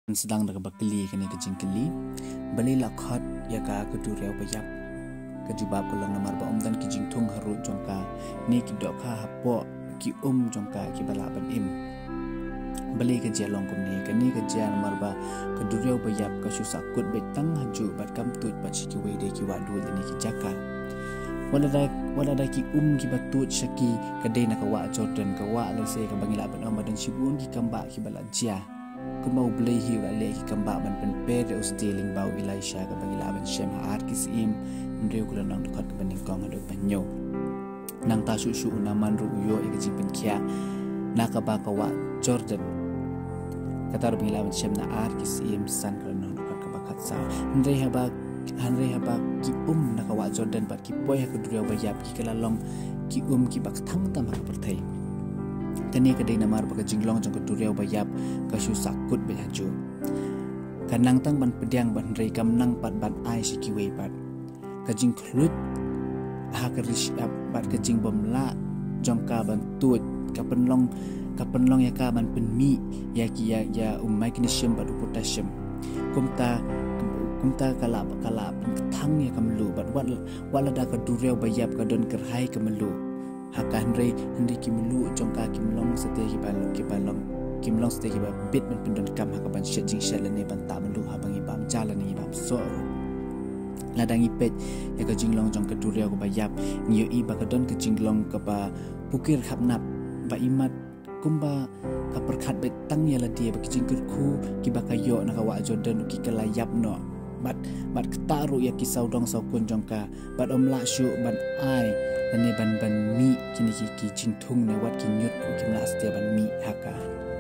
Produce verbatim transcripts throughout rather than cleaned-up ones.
sedang nak bakli kini kejing keli beli lakhat ya ka kedureu bayap kejibab kulang namar ba omdan kejing tung harut jongka ni kidok ka hapo ki um jongka ki bala ban im beli kerja long kum ni kani kerja namar ba kedureu bayap ka susah kut betang haju bat kam tut bat ki we de ki wadu ni ki jaka wala da wala da ki um ki batut shaki kadai nak wa jordan ka wa lese ka bangila ban om dan sibun ki kamba ki bala jia kumau beli hiu ale ki kamba ban pen pe us dealing bau Elisha ka bangila ban shem ha arkis im ndeu kula nang dekat ka baning kong ado banyo nang ta su su naman ru yo ik ji pen kia nakaba ka wa jordan katar bangila ban shem na arkis im san kala nang dekat ka bakat sa ndre haba hanre haba ki um nakawa jordan bat ki boy ha kedua bayap ki kala long ki um ki bak thang tam ha perthai kani kadai namar baka jinglong jong kedureu bayap ka shu sakut be haju kanang tang ban pediang ban rei kam nang pat ban ai si kiwe pat ka jing khlut ha ka rish ap bat ka jing bom la jong ka ban tut ka penlong ka penlong ya ka ban pen mi ya ki ya ya um magnesium bat potassium kumta kumta kala kala thang ya kamlu bat wat wala da kedureu bayap ka don kerhai kamlu hakan rei handi kimlu jongka kimlong sete ki balong ki balong kimlong sete ki ba bit men pendon kam ha ka ban shet jing shet lane ban ta melu ha bangi bam jalan ni bam so ladang ipet ya ka jinglong jong ka duria ko bayap ngiyo i ba ka don ka jinglong ka ba pukir khapnap ba imat kumba ka perkhat bet tang ya la dia ba ki jingkur khu ki ba ka yo na ka wa jordan ki ka layap no bat bat ketaru ya ki saudong saukun jongka bat om la shu ban ai dan ban ban mi kini ki ki cintung ne wat ki nyut ko ki mlas dia ban mi haka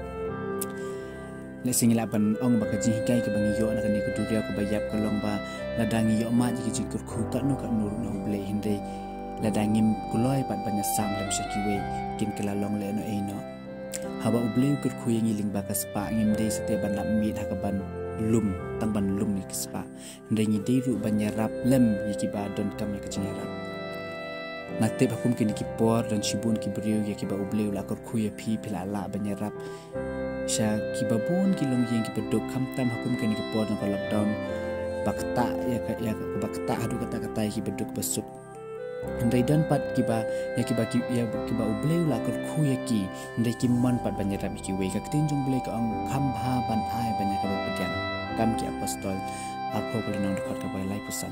le singila ban ong ba ka ji kai ke bangi yo na ka ni ku duria ko bayap ka long ba ladangi yo ma ji ki jinkur khu ka no ka nur no ble hinde ladangim kuloi pat banya sam lam shakiwe kin kala long le no e no haba uble kur khu yang iling ba ka spa ngim de sete ban lam mi ha ka ban lum tang ban lum ni kispa ndengi diru banyarap lem yiki ba don kam ya kachingarap nakte bakum kini ki por dan shibun ki brio yaki ba ubleu la kor khuya phi phila la banyarap sha ki babun ki long yeng ki bedok kam tam hakum kini ki por na lockdown bakta ya ya bakta hadu kata kata ki bedok besuk ndai dan pat ki ba yaki ba ki ya ki ba ubleu la kor khuya ki ndai ki man pat banyarap ki we ka tin jong ble ka ong kham ha ban ai banya ka ba kam ki apostol alpo beli nang dekat ka bai lai pesan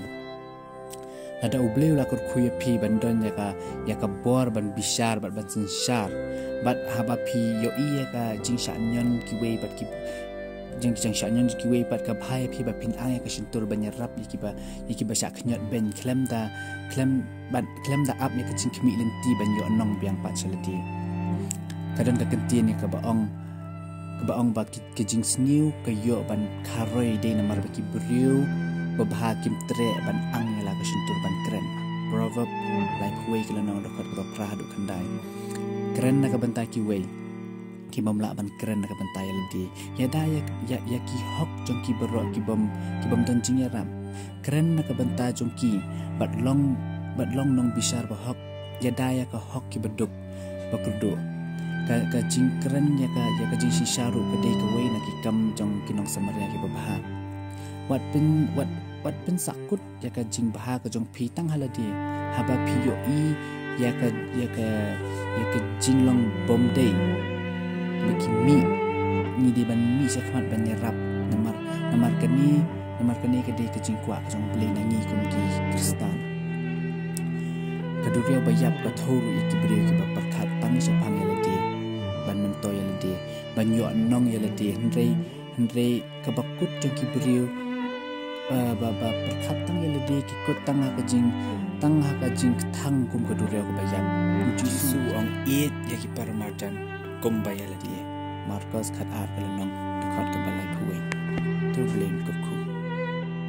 ada ubleu la kur khuya phi bandon ya ka ya ka bor ban bishar bat ban sinshar bat haba phi yo i ya ka jing sha nyon ki we bat ki jing jing sha nyon ki we bat ka bhai phi ba pin ai ka shintur ban yarap ki ba ki ba sha khnyot ben klem da klem bat klem da ap ya ka jing khmi lenti ban yo nong biang pat chalati kadang ka kentin ya ka ba ong baong ba ki jing sniu ka yo ban kharoi de namar ba ki brio babha kim tre ban ang la ka shintur ban kren proverb like way kila nang dokat ba prahadu khandai kren na ka banta ki way ki mamla ban kren na ka banta ya ledi ya da ya ya, ya ki hok jong ki bero ki bom ki bom ton jing ya ram kren na ka banta jong ki bat long bat long nong bisar ba hok ya da ya ka hok ki beduk ba kurdu ka ka jing keren ya ka ya ka jing shisharu ka dei ka wei na ki kam jong kinong samaria ki baha wat pin wat wat pin sakut ya ka jing baha ka jong phi tang haladi haba phi yo i ya ka ya ka ya ka jing long bom dei bagi mi ni di ban mi sa khamat ban yarap namar namar kani namar kani ka dei ka jing kwa ka jong ble na ngi kum ki kristan kaduriya bayap ka thoru iki bre ki ba parkhat pang sa phang yaladi ban mento yaladi ban yo nong yaladi hendrei hendrei kabakut jong ki brio ba ba ba perkhat tang yaladi ki kut tang ha ka jing tang ha ka jing thang kum kaduriya ko bayap jisu ong it ya ki paramardan kum bayaladi marcos khat ar kalanong khat ka balai phuwe tu blame ko